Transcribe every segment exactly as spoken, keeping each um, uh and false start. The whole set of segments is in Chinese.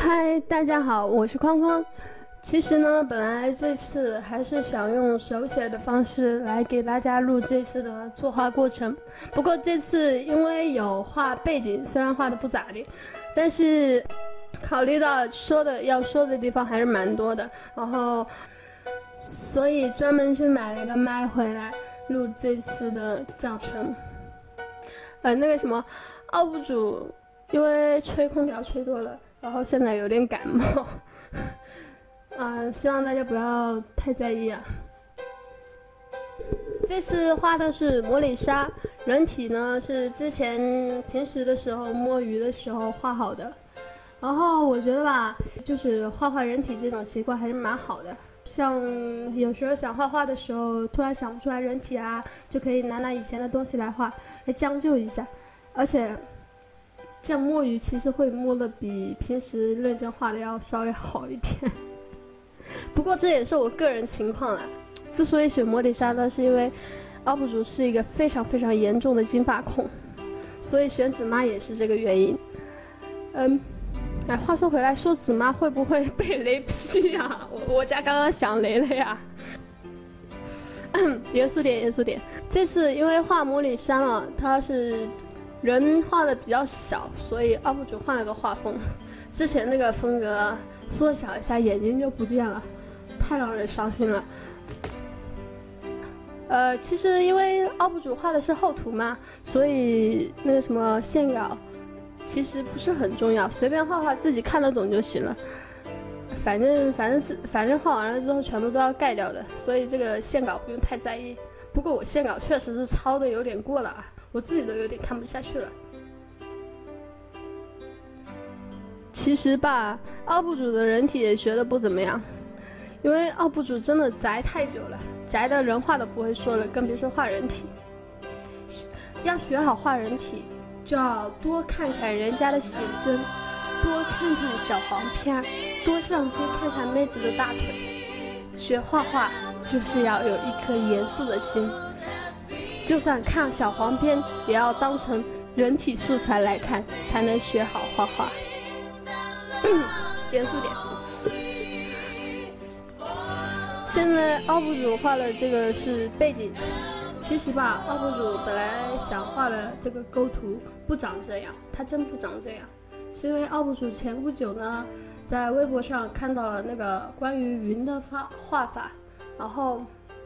嗨，大家好，我是框框。其实呢，本来这次还是想用手写的方式来给大家录这次的作画过程。不过这次因为有画背景，虽然画的不咋地，但是考虑到说的要说的地方还是蛮多的，然后所以专门去买了一个麦回来录这次的教程。呃，那个什么 U P 主因为吹空调吹多了，然后现在有点感冒。嗯、呃，希望大家不要太在意啊。这次画的是魔里莎，人体呢是之前平时的时候摸鱼的时候画好的。然后我觉得吧，就是画画人体这种习惯还是蛮好的。像有时候想画画的时候，突然想不出来人体啊，就可以拿拿以前的东西来画，来将就一下。而且这样摸鱼其实会摸得比平时认真画的要稍微好一点。不过这也是我个人情况啦。之所以选魔里莎呢，是因为 U P 主是一个非常非常严重的金发控，所以选紫妈也是这个原因。嗯，哎，话说回来，说紫妈会不会被雷劈呀？我我家刚刚响雷了呀。严肃点，严肃点。这次因为画魔里莎了，它是人画的比较小，所以 U P 主换了个画风。之前那个风格缩小一下眼睛就不见了，太让人伤心了。呃，其实因为 U P 主画的是厚图嘛，所以那个什么线稿其实不是很重要，随便画画自己看得懂就行了。反正反正反正画完了之后全部都要盖掉的，所以这个线稿不用太在意。不过我线稿确实是抄的有点过了啊，我自己都有点看不下去了。其实吧 ，U P 主的人体也学的不怎么样，因为 U P 主真的宅太久了，宅的人画都不会说了，更别说画人体。要学好画人体，就要多看看人家的写真，多看看小黄片，多上街看看妹子的大腿。学画画就是要有一颗严肃的心，就算看小黄片，也要当成人体素材来看，才能学好画画。严肃点。现在 U P 主画的这个是背景，其实吧 ，U P 主本来想画的这个构图不长这样，它真不长这样，是因为 U P 主前不久呢，在微博上看到了那个关于云的画画法，然后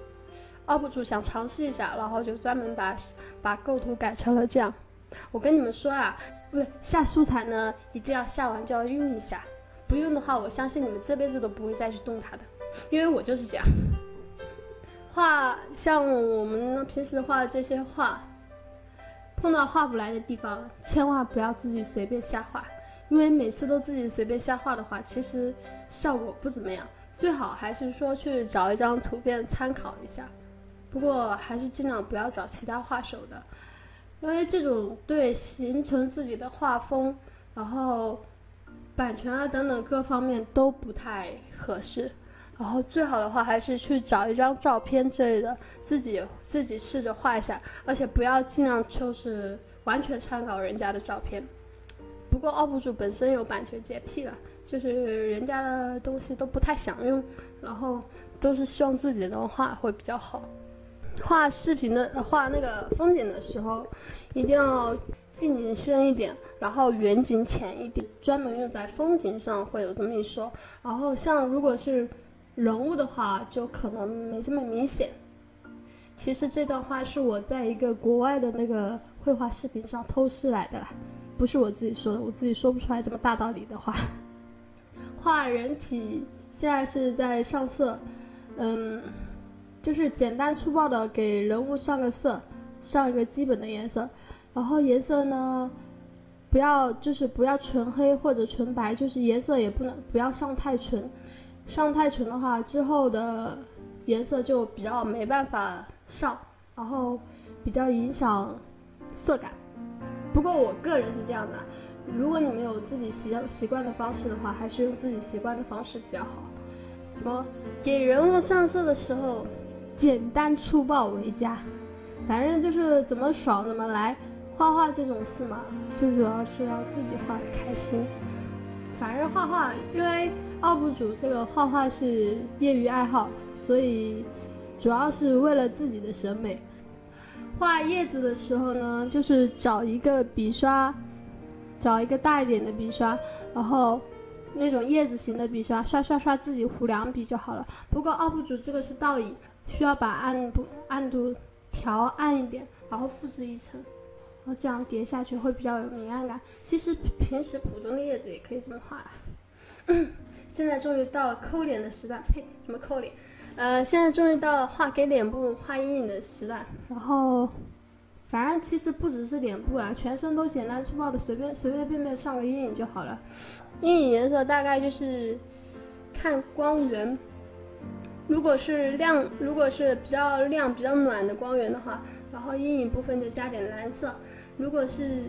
U P 主想尝试一下，然后就专门把把构图改成了这样。我跟你们说啊，不对，下素材呢一定要下完就要用一下，不用的话，我相信你们这辈子都不会再去动它的，因为我就是这样。画像我们平时画的这些画，碰到画不来的地方，千万不要自己随便瞎画，因为每次都自己随便瞎画的话，其实效果不怎么样。最好还是说去找一张图片参考一下，不过还是尽量不要找其他画手的。因为这种对形成自己的画风，然后版权啊等等各方面都不太合适。然后最好的话还是去找一张照片之类的，自己自己试着画一下，而且不要尽量就是完全参考人家的照片。不过 U P 主本身有版权洁癖了，就是人家的东西都不太想用，然后都是希望自己能画会比较好。画视频的画那个风景的时候，一定要近景深一点，然后远景浅一点，专门用在风景上会有这么一说。然后像如果是人物的话，就可能没这么明显。其实这段话是我在一个国外的那个绘画视频上偷师来的啦，不是我自己说的，我自己说不出来这么大道理的话。画人体现在是在上色，嗯。就是简单粗暴的给人物上个色，上一个基本的颜色，然后颜色呢，不要就是不要纯黑或者纯白，就是颜色也不能不要上太纯，上太纯的话之后的颜色就比较没办法上，然后比较影响色感。不过我个人是这样的，如果你们有自己习习惯的方式的话，还是用自己习惯的方式比较好。什么给人物上色的时候，简单粗暴为佳，反正就是怎么爽怎么来。画画这种事嘛，最主要是要自己画的开心。 反正画画，因为 U P 主这个画画是业余爱好，所以主要是为了自己的审美。画叶子的时候呢，就是找一个笔刷，找一个大一点的笔刷，然后那种叶子型的笔刷，刷刷刷自己糊两笔就好了。不过 U P 主这个是倒影，需要把暗度暗度调暗一点，然后复制一层，然后这样叠下去会比较有明暗感。其实平时普通的叶子也可以这么画。现在终于到了抠脸的时段，呸，什么抠脸？呃，现在终于到了画给脸部画阴影的时段。然后，反正其实不只是脸部啦，全身都简单粗暴的随便随随便便上个阴影就好了。阴影颜色大概就是看光源，如果是亮，如果是比较亮、比较暖的光源的话，然后阴影部分就加点蓝色；如果是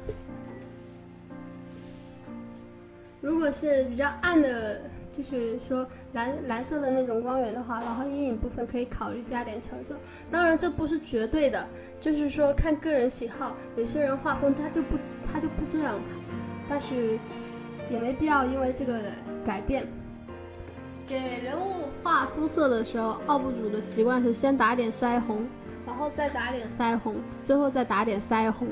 如果是比较暗的，就是说蓝蓝色的那种光源的话，然后阴影部分可以考虑加点橙色。当然这不是绝对的，就是说看个人喜好，有些人画风他就不他就不这样，但是也没必要因为这个改变。给人物画肤色的时候，U P 主的习惯是先打点腮红，然后再打点腮红，最后再打点腮红。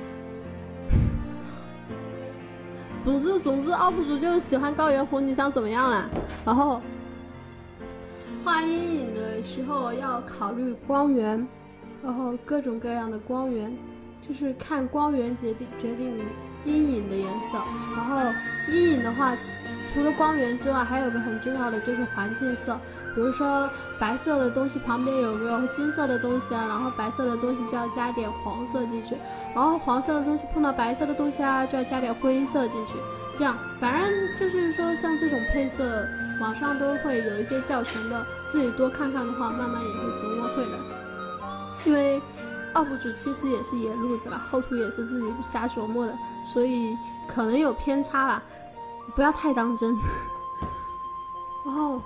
总之总之 U P 主就是喜欢高原红，你想怎么样啦？然后画阴影的时候要考虑光源，然后各种各样的光源，就是看光源决定决定阴影的颜色。然后阴影的话，除了光源之外，还有个很重要的就是环境色。比如说白色的东西旁边有个金色的东西啊，然后白色的东西就要加点黄色进去，然后黄色的东西碰到白色的东西啊，就要加点灰色进去。这样，反正就是说像这种配色，网上都会有一些教程的，自己多看看的话，慢慢也会琢磨会的。因为 U P 主其实也是野路子了，后图也是自己瞎琢磨的，所以可能有偏差啦，不要太当真。然后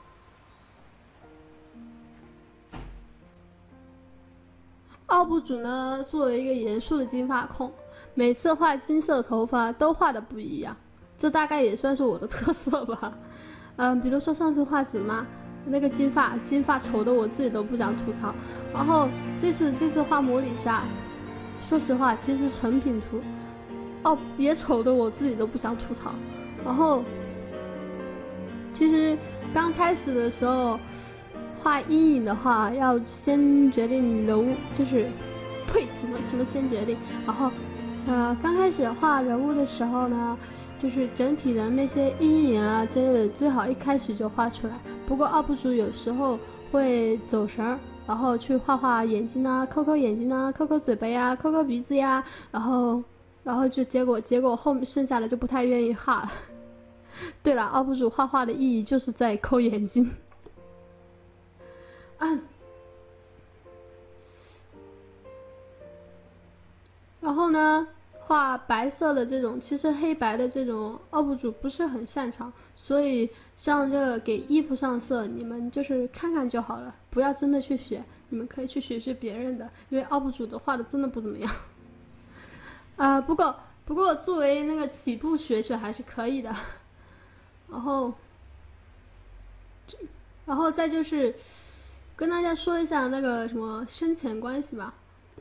U P 主呢，作为一个严肃的金发控，每次画金色头发都画的不一样，这大概也算是我的特色吧。嗯，比如说上次画紫妈，那个金发金发丑的我自己都不想吐槽。然后这次这次画魔里莎，说实话，其实成品图，哦也丑的我自己都不想吐槽。然后其实刚开始的时候画阴影的话，要先决定人物，就是呸什么什么先决定。然后呃刚开始画人物的时候呢，就是整体的那些阴影啊之类的，最好一开始就画出来。不过 U P 主有时候会走神，然后去画画眼睛啊，抠抠眼睛啊，抠抠嘴巴呀，抠抠鼻子呀，然后然后就结果结果后面剩下的就不太愿意画了。对了 ，U P 主画画的意义就是在抠眼睛。嗯，然后呢，画白色的这种，其实黑白的这种 U P 主不是很擅长，所以像这个给衣服上色，你们就是看看就好了，不要真的去学。你们可以去学学别人的，因为 U P 主的画的真的不怎么样。啊、呃，不过不过作为那个起步学学还是可以的。然后，然后再就是跟大家说一下那个什么深浅关系吧。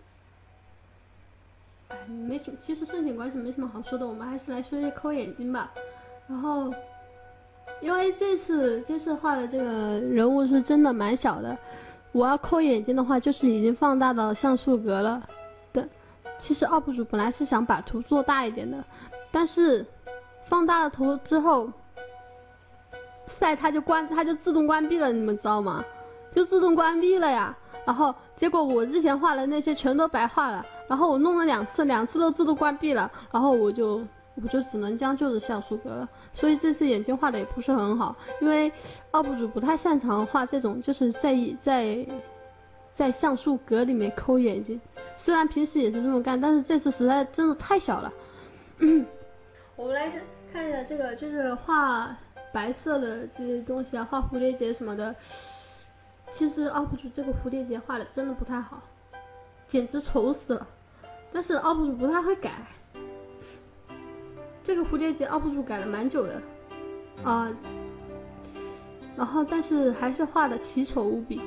哎，没什么，其实深浅关系没什么好说的，我们还是来说一些抠眼睛吧。然后，因为这次这次画的这个人物是真的蛮小的，我要抠眼睛的话，就是已经放大到像素格了。对，其实 U P 主本来是想把图做大一点的，但是放大了图之后，赛它就关，它就自动关闭了，你们知道吗？就自动关闭了呀。然后结果我之前画的那些全都白画了，然后我弄了两次，两次都自动关闭了，然后我就我就只能将就着像素格了。所以这次眼睛画的也不是很好，因为 U P 主不太擅长画这种就是在在在像素格里面抠眼睛，虽然平时也是这么干，但是这次实在真的太小了。嗯，我们来这看一下这个，就是画白色的这些东西啊，画蝴蝶结什么的。其实 U P 主这个蝴蝶结画的真的不太好，简直丑死了。但是 U P 主不太会改， 这个蝴蝶结 U P 主改了蛮久的啊、呃，然后但是还是画的奇丑无比。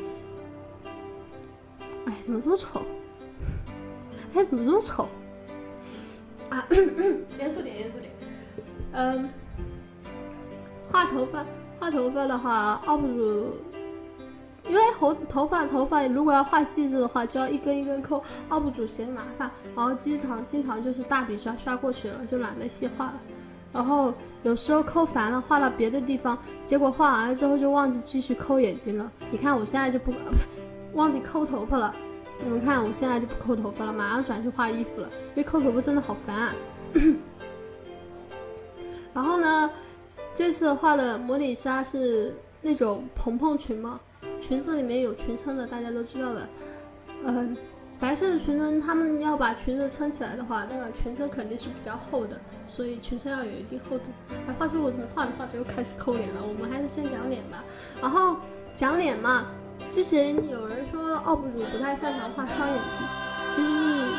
哎，怎么这么丑？哎，怎么这么丑？啊，严肃点，严肃点。嗯，画头发，画头发的话 ，U P 主。因为头头发头发如果要画细致的话，就要一根一根抠 ，U P 主嫌麻烦，然后经常经常就是大笔刷刷过去了，就懒得细画了。然后有时候抠烦了，画到别的地方，结果画完了之后就忘记继续抠眼睛了。你看我现在就不，呃、忘记抠头发了。你们看我现在就不抠头发了，马上转去画衣服了，因为抠头发真的好烦啊。然后呢，这次画的魔里莎是那种蓬蓬裙嘛。裙子里面有裙撑的，大家都知道的。嗯、呃，白色的裙撑，他们要把裙子撑起来的话，那个裙撑肯定是比较厚的，所以裙撑要有一定厚度。哎，话说我怎么画着画着又开始抠脸了？我们还是先讲脸吧。然后讲脸嘛，之前有人说 U P 主不太擅长画双眼皮，其实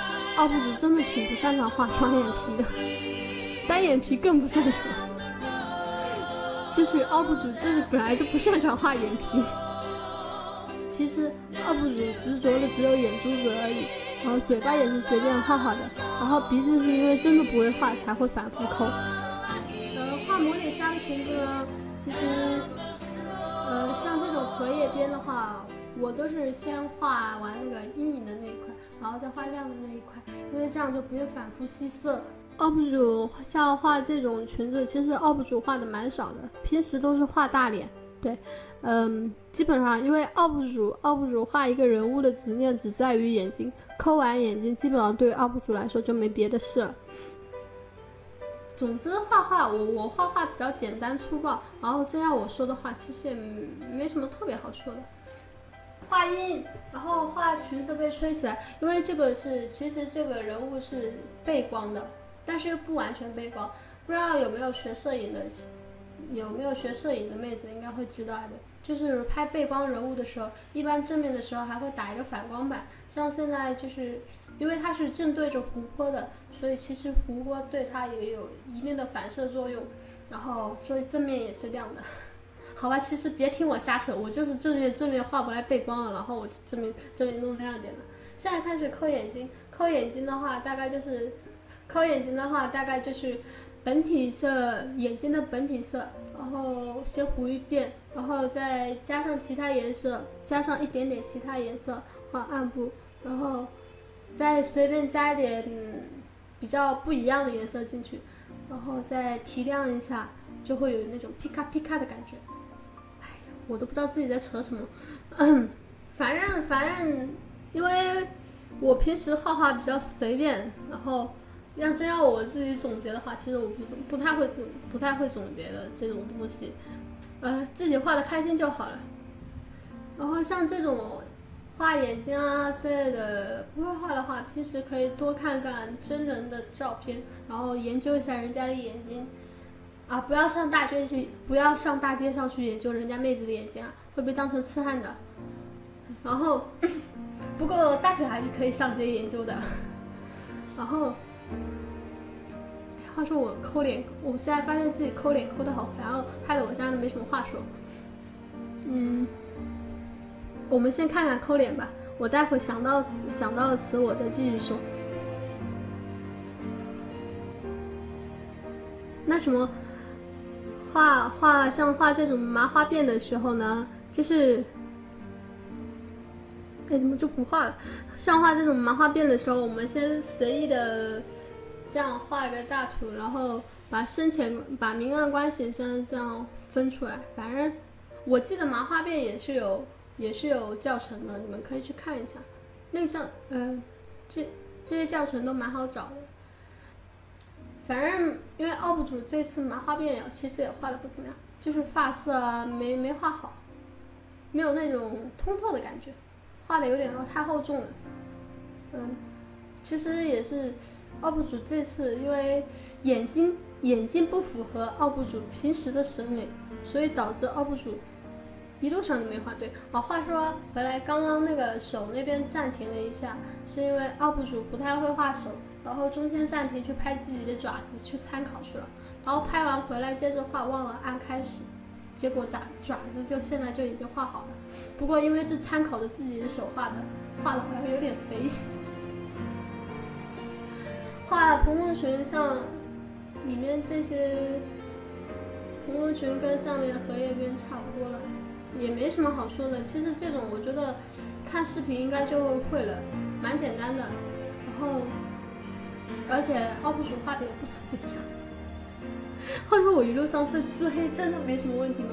U P 主真的挺不擅长画双眼皮的，单眼皮更不擅长。就是 U P 主就是本来就不擅长画眼皮。其实 U P 主执着的只有眼珠子而已，然后嘴巴也是随便画画的，然后鼻子是因为真的不会画才会反复抠。呃，画魔里莎的裙子呢，其实，呃，像这种荷叶边的话，我都是先画完那个阴影的那一块，然后再画亮的那一块，因为这样就不用反复吸色。U P 主像画这种裙子，其实 U P 主画的蛮少的，平时都是画大脸，对。嗯，基本上因为 U P 主 U P 主画一个人物的执念只在于眼睛，抠完眼睛基本上对 U P 主来说就没别的事了。总之画画我我画画比较简单粗暴，然后这样我说的话其实也没什么特别好说的。画阴，然后画裙子被吹起来，因为这个是其实这个人物是背光的，但是又不完全背光，不知道有没有学摄影的。有没有学摄影的妹子应该会知道的，就是拍背光人物的时候，一般正面的时候还会打一个反光板，像现在就是因为它是正对着湖泊的，所以其实湖泊对它也有一定的反射作用，然后所以正面也是亮的。好吧，其实别听我瞎扯，我就是正面正面画不来背光了，然后我就正面正面弄亮点了。现在开始抠眼睛，抠眼睛的话大概就是抠眼睛的话大概就是本体色，眼睛的本体色，然后先糊一遍，然后再加上其他颜色，加上一点点其他颜色画暗部，然后再随便加一点、嗯、比较不一样的颜色进去，然后再提亮一下，就会有那种皮卡皮卡的感觉。哎呀，我都不知道自己在扯什么。嗯，反正反正，因为我平时画画比较随便，然后。要真要我自己总结的话，其实我不是不太会总不太会总结的这种东西，呃，自己画的开心就好了。然后像这种画眼睛啊之类的不会画的话，平时可以多看看真人的照片，然后研究一下人家的眼睛啊，不要上大街去，不要上大街上去研究人家妹子的眼睛啊，会被当成痴汉的。然后，不过大腿还是可以上街研究的。然后。话说我抠脸，我现在发现自己抠脸抠的好烦哦，害得我现在都没什么话说。嗯，我们先看看抠脸吧，我待会想到想到了词我再继续说。那什么，画画像画这种麻花辫的时候呢，就是，哎，怎么就不画了？像画这种麻花辫的时候，我们先随意的。这样画一个大图，然后把深浅、把明暗关系先这样分出来。反正我记得麻花辫也是有也是有教程的，你们可以去看一下。那个教呃，这这些教程都蛮好找的。反正因为 U P 主这次麻花辫其实也画的不怎么样，就是发色啊没没画好，没有那种通透的感觉，画的有点太厚重了。嗯，其实也是。U P 主这次因为眼睛眼睛不符合 U P 主平时的审美，所以导致 U P 主一路上都没画对。哦，话说回来，刚刚那个手那边暂停了一下，是因为 U P 主不太会画手， 然后中间暂停去拍自己的爪子去参考去了，然后拍完回来接着画，忘了按开始，结果爪爪子就现在就已经画好了。不过因为是参考着自己的手画的，画的好像有点肥。画蓬蓬裙像里面这些蓬蓬裙跟上面荷叶边差不多了，也没什么好说的。其实这种我觉得看视频应该就会会了，蛮简单的。然后而且 U P 主画的也不怎么样。话说我一路上这自黑真的没什么问题吗？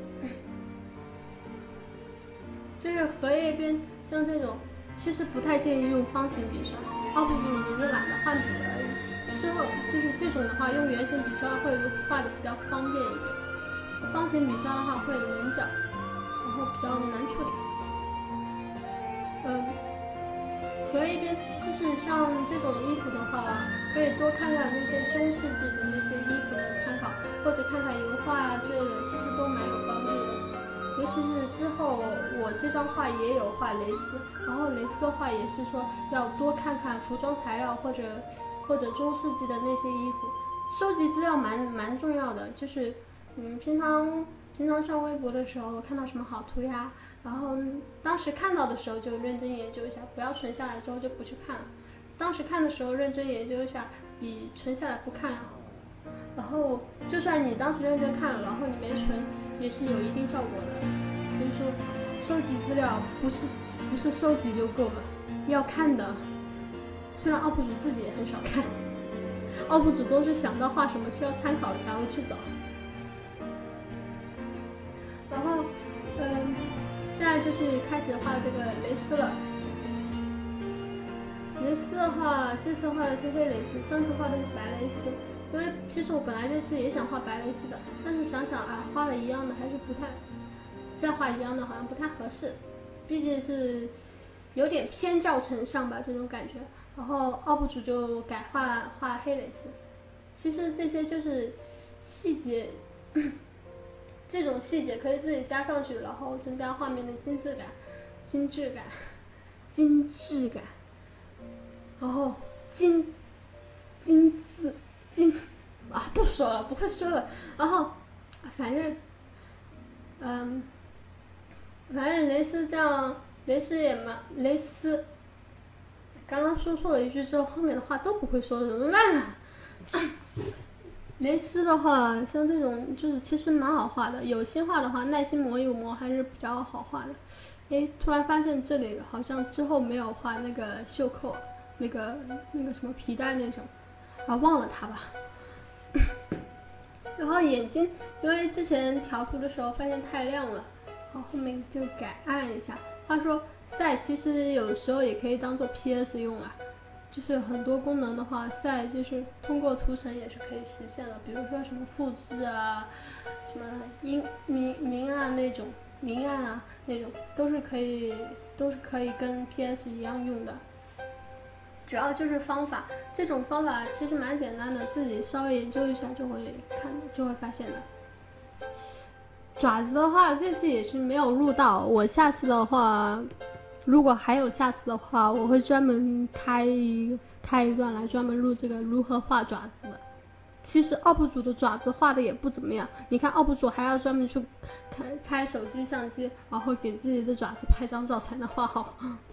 就是荷叶边像这种，其实不太建议用方形笔刷。U P 主只是懒得换笔而已。之后就是这种的话，用圆形笔刷会画的比较方便一点，方形笔刷的话会棱角，然后比较难处理。嗯，荷叶边就是像这种衣服的话，可以多看看那些中世纪的那些衣服的参考，或者看看油画啊之类的，其实都蛮有帮助的。尤其是之后我这张画也有画蕾丝，然后蕾丝的话也是说要多看看服装材料或者或者中世纪的那些衣服，收集资料蛮蛮重要的。就是嗯，平常平常上微博的时候看到什么好图呀，然后当时看到的时候就认真研究一下，不要存下来之后就不去看了。当时看的时候认真研究一下，比存下来不看要好。然后就算你当时认真看了，然后你没存，也是有一定效果的。所以说，收集资料不是不是收集就够了，要看的。虽然 U P 主自己也很少看 ，U P 主都是想到画什么需要参考了才会去找。然后，嗯，现在就是开始画这个蕾丝了。蕾丝的话，这次画的是黑蕾丝，上次画的是白蕾丝。因为其实我本来这次也想画白蕾丝的，但是想想啊，画了一样的还是不太，再画一样的好像不太合适，毕竟是有点偏教程上吧这种感觉。然后 U P 主就改画画黑蕾丝。其实这些就是细节，这种细节可以自己加上去，然后增加画面的精致感、精致感、精致感，然后精精致。精啊，不说了，不会说了。然后，反正，嗯，反正蕾丝这样，蕾丝也蛮蕾丝。刚刚说错了一句之后，后面的话都不会说了，怎么办啊？蕾丝的话，像这种就是其实蛮好画的，有心画的话，耐心磨一磨还是比较好画的。诶，突然发现这里好像之后没有画那个袖扣，那个那个什么皮带那种。啊，忘了它吧。然后眼睛，因为之前调图的时候发现太亮了，然后后面就改暗一下。话说赛其实有时候也可以当做 P S 用啊，就是很多功能的话，赛就是通过图层也是可以实现的，比如说什么复制啊，什么阴明明暗那种明暗啊那种，都是可以都是可以跟 P S 一样用的。主要就是方法，这种方法其实蛮简单的，自己稍微研究一下就会看，就会发现的。爪子的话，这次也是没有录到，我下次的话，如果还有下次的话，我会专门开一开一段来专门录这个如何画爪子的。其实 U P 主的爪子画的也不怎么样，你看 U P 主还要专门去开开手机相机，然后给自己的爪子拍张照才能画好。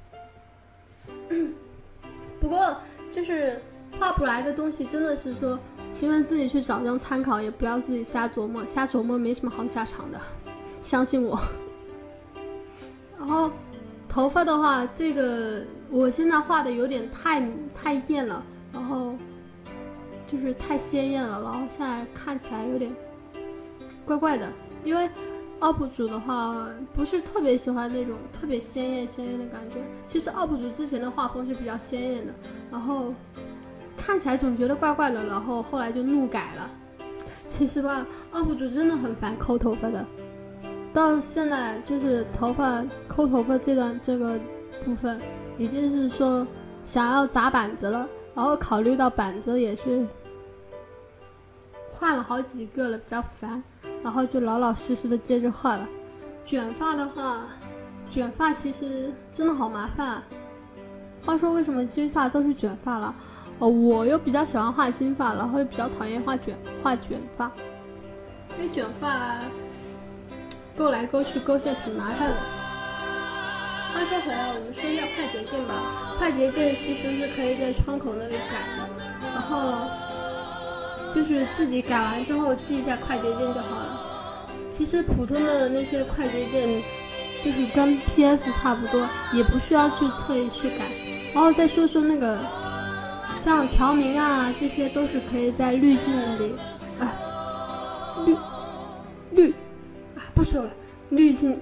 不过就是画不来的东西，真的是说，情愿自己去找张参考，也不要自己瞎琢磨，瞎琢磨没什么好下场的，相信我。然后头发的话，这个我现在画的有点太太艳了，然后就是太鲜艳了，然后现在看起来有点怪怪的，因为U P 主的话不是特别喜欢那种特别鲜艳鲜艳的感觉，其实 U P 主之前的画风是比较鲜艳的，然后看起来总觉得怪怪的，然后后来就怒改了。其实吧 U P 主真的很烦抠头发的，到现在就是头发抠头发这段这个部分已经是说想要砸板子了，然后考虑到板子也是换了好几个了，比较烦，然后就老老实实的接着画了。卷发的话，卷发其实真的好麻烦啊。话说为什么金发都是卷发了？ 哦，我又比较喜欢画金发，然后又比较讨厌画卷画卷发，因为卷发勾来勾去勾线挺麻烦的。话说回来，我们说一下快捷键吧。快捷键其实是可以在窗口那里改的，然后就是自己改完之后记一下快捷键就好了。其实普通的那些快捷键就是跟 P S 差不多，也不需要去特意去改。然后再说说那个像调明啊，这些都是可以在滤镜那里啊，滤滤啊不说了，滤镜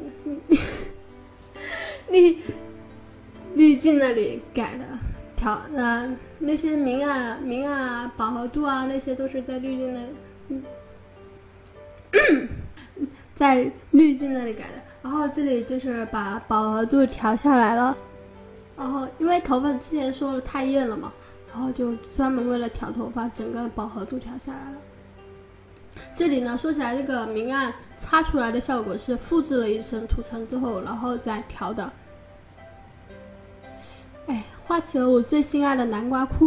滤滤镜那里改的调呃那些明暗明暗啊饱和度啊那些都是在滤镜那里，嗯、在滤镜那里改的。然后这里就是把饱和度调下来了，然后因为头发之前说了太艳了嘛，然后就专门为了调头发，整个饱和度调下来了。这里呢，说起来这个明暗擦出来的效果是复制了一层涂层之后，然后再调的。哎，画起了我最心爱的南瓜裤。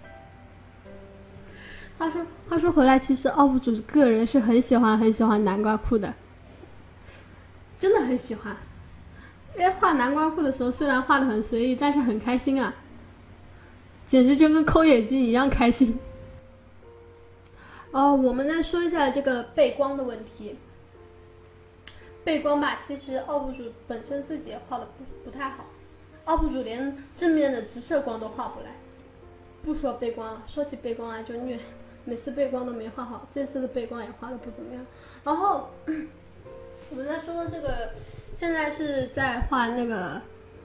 话说话说回来，其实 U P 主个人是很喜欢很喜欢南瓜裤的，真的很喜欢。因为画南瓜裤的时候，虽然画的很随意，但是很开心啊，简直就跟抠眼睛一样开心。哦，我们再说一下这个背光的问题。背光吧，其实 U P 主本身自己也画的不不太好 ，U P 主连正面的直射光都画不来，不说背光了，说起背光来就虐，每次背光都没画好，这次的背光也画的不怎么样。然后我们再说这个，现在是在画那个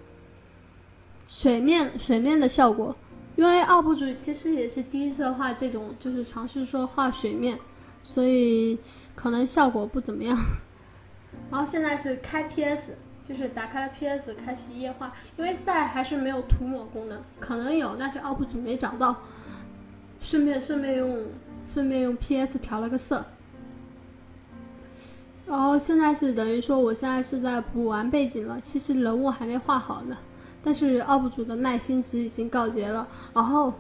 水面水面的效果。因为 U P 主其实也是第一次画这种，就是尝试说画水面，所以可能效果不怎么样。然后现在是开 P S， 就是打开了 P S 开启液画，因为赛还是没有涂抹功能，可能有，但是 U P 主没找到，顺便顺便用顺便用 P S 调了个色。然后现在是等于说我现在是在补完背景了，其实人物还没画好呢。但是 U P 主的耐心值已经告竭了，然后，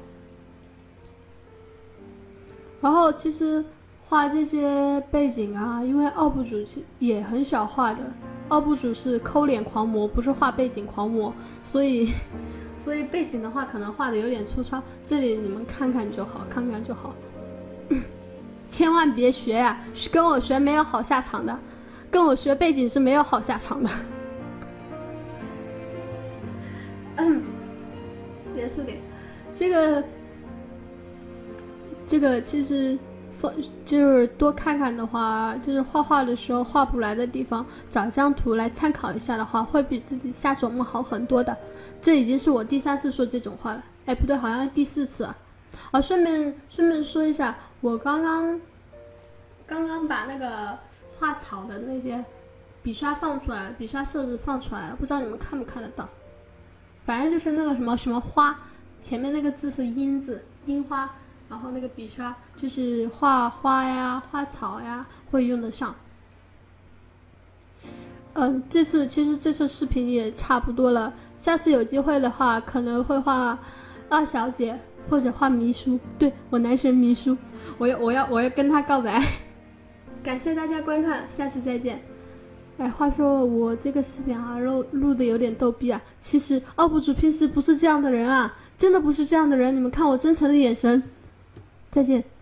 然后其实画这些背景啊，因为 U P 主其也很少画的 ，U P 主是抠脸狂魔，不是画背景狂魔，所以，所以背景的话可能画的有点粗糙，这里你们看看就好，看看就好，千万别学呀、啊，跟我学没有好下场的，跟我学背景是没有好下场的。嗯，严肃点，这个，这个其实，就是多看看的话，就是画画的时候画不来的地方，找一张图来参考一下的话，会比自己瞎琢磨好很多的。这已经是我第三次说这种话了，哎，不对，好像是第四次啊。哦，顺便顺便说一下，我刚刚，刚刚把那个画草的那些笔刷放出来，笔刷设置放出来了，不知道你们看不看得到。反正就是那个什么什么花，前面那个字是樱字，樱花，然后那个笔刷就是画花呀、画草呀会用得上。嗯，这次其实这次视频也差不多了，下次有机会的话可能会画二小姐或者画迷叔，对，我男神迷叔，我要我要我要跟他告白。感谢大家观看，下次再见。哎，话说我这个视频啊，录录的有点逗逼啊。其实 U P 主平时不是这样的人啊，真的不是这样的人。你们看我真诚的眼神。再见。